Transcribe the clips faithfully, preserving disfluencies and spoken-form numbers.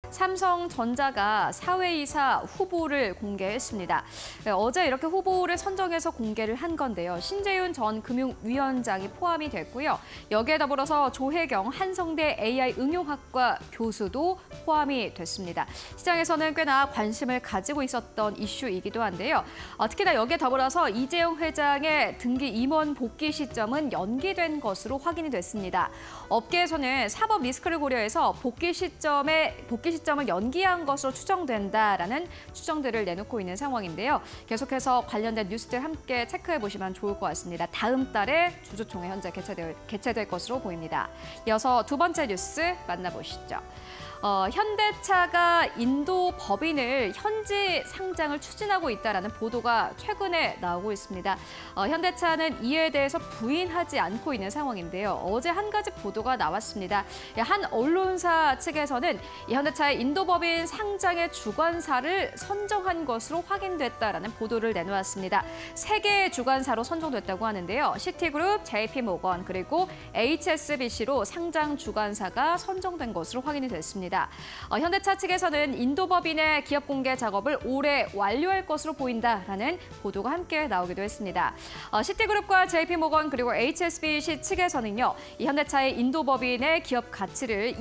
삼성전자가 사회이사 후보를 공개했습니다. 네, 어제 이렇게 후보를 선정해서 공개를 한 건데요. 신재윤 전 금융위원장이 포함이 됐고요. 여기에 더불어서 조혜경 한성대 에이아이 응용학과 교수도 포함이 됐습니다. 시장에서는 꽤나 관심을 가지고 있었던 이슈이기도 한데요. 어, 특히나 여기에 더불어서 이재용 회장의 등기 임원 복귀 시점은 연기된 것으로 확인이 됐습니다. 업계에서는 사법 리스크를 고려해서 복귀 시점에 복귀 시점을 연기한 것으로 추정된다라는 추정들을 내놓고 있는 상황인데요. 계속해서 관련된 뉴스들 함께 체크해 보시면 좋을 것 같습니다. 다음 달에 주주총회 현재 개최될, 개최될 것으로 보입니다. 이어서 두 번째 뉴스 만나보시죠. 어, 현대차가 인도 법인을 현지 상장을 추진하고 있다는 보도가 최근에 나오고 있습니다. 어, 현대차는 이에 대해서 부인하지 않고 있는 상황인데요. 어제 한 가지 보도가 나왔습니다. 한 언론사 측에서는 이 현대차의 인도 법인 상장의 주관사를 선정한 것으로 확인됐다라는 보도를 내놓았습니다. 세 개의 주관사로 선정됐다고 하는데요. 시티그룹, 제이피모건, 그리고 에이치에스비씨로 상장 주관사가 선정된 것으로 확인이 됐습니다. 어, 현대차 측에서는 인도 법인의 기업 공개 작업을 올해 완료할 것으로 보인다라는 보도가 함께 나오기도 했습니다. 어, 시티그룹과 제이피모건 그리고 에이치에스비씨 측에서는요, 이 현대차의 인도 법인의 기업 가치를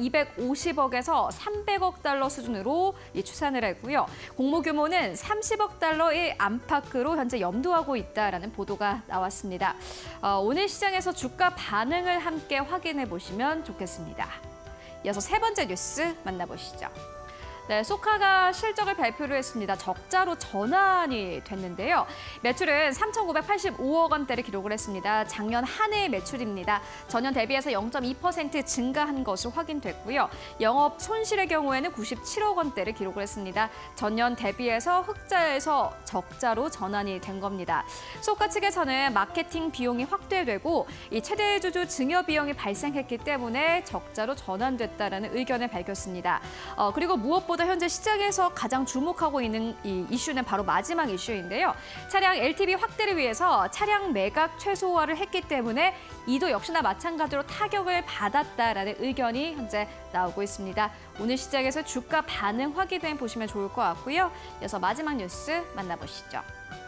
이백오십억에서 삼백억 달러 수준으로 이 추산을 했고요. 공모 규모는 삼십억 달러의 안팎으로 현재 염두하고 있다라는 보도가 나왔습니다. 어, 오늘 시장에서 주가 반응을 함께 확인해 보시면 좋겠습니다. 이어서 세 번째 뉴스 만나보시죠. 네, 소카가 실적을 발표를 했습니다. 적자로 전환이 됐는데요. 매출은 삼천구백팔십오억 원대를 기록을 했습니다. 작년 한 해의 매출입니다. 전년 대비해서 영 점 이 퍼센트 증가한 것으로 확인됐고요. 영업 손실의 경우에는 구십칠억 원대를 기록을 했습니다. 전년 대비해서 흑자에서 적자로 전환이 된 겁니다. 소카 측에서는 마케팅 비용이 확대되고 이 최대 주주 증여 비용이 발생했기 때문에 적자로 전환됐다는 의견을 밝혔습니다. 어, 그리고 무엇보다 현재 시장에서 가장 주목하고 있는 이 이슈는 바로 마지막 이슈인데요. 차량 엘티브이 확대를 위해서 차량 매각 최소화를 했기 때문에 이도 역시나 마찬가지로 타격을 받았다라는 의견이 현재 나오고 있습니다. 오늘 시장에서 주가 반응 확인해 보시면 좋을 것 같고요. 이어서 마지막 뉴스 만나보시죠.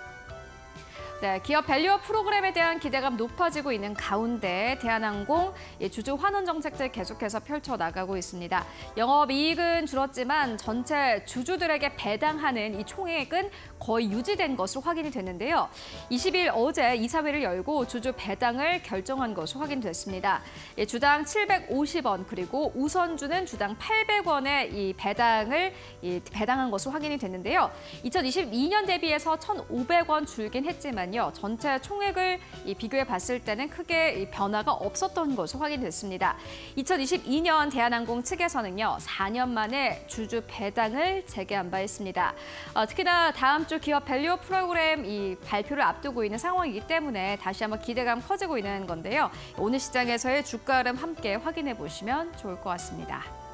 네, 기업 밸류업 프로그램에 대한 기대감 높아지고 있는 가운데 대한항공 주주 환원 정책들 계속해서 펼쳐나가고 있습니다. 영업이익은 줄었지만 전체 주주들에게 배당하는 이 총액은 거의 유지된 것으로 확인이 됐는데요. 이십일 어제 이사회를 열고 주주 배당을 결정한 것으로 확인됐습니다. 주당 칠백오십 원 그리고 우선주는 주당 팔백 원의 이 배당을 이 배당한 것으로 확인이 됐는데요. 이천이십이 년 대비해서 천오백 원 줄긴 했지만 전체 총액을 비교해 봤을 때는 크게 변화가 없었던 것으로 확인됐습니다. 이천이십이 년 대한항공 측에서는요, 사 년 만에 주주 배당을 재개한 바 있습니다. 어, 특히나 다음 주 기업 밸류업 프로그램 이 발표를 앞두고 있는 상황이기 때문에 다시 한번 기대감 커지고 있는 건데요. 오늘 시장에서의 주가 흐름 함께 확인해 보시면 좋을 것 같습니다.